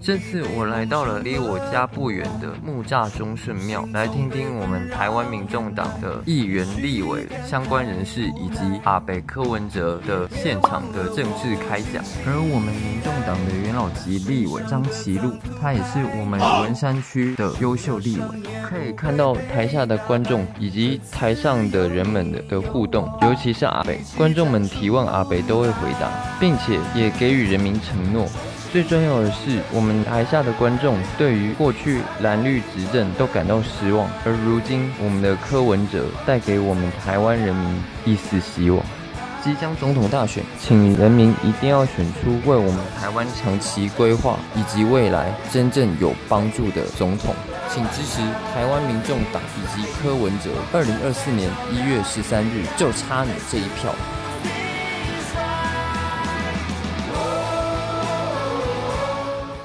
这次我来到了离我家不远的木栅中顺庙，来听听我们台湾民众党的议员、立委、相关人士以及阿北柯文哲的现场的政治开讲。而我们民众党的元老级立委张其禄，他也是我们文山区的优秀立委。可以看到台下的观众以及台上的人们的互动，尤其是阿北，观众们提问阿北都会回答，并且也给予人民承诺。最重要的是，我们台下的观众对于过去蓝绿执政都感到失望，而如今我们的柯文哲带给我们台湾人民一丝希望。即将总统大选，请人民一定要选出为我们台湾长期规划以及未来真正有帮助的总统。请支持台湾民众党以及柯文哲。2024年1月13日，就差你这一票。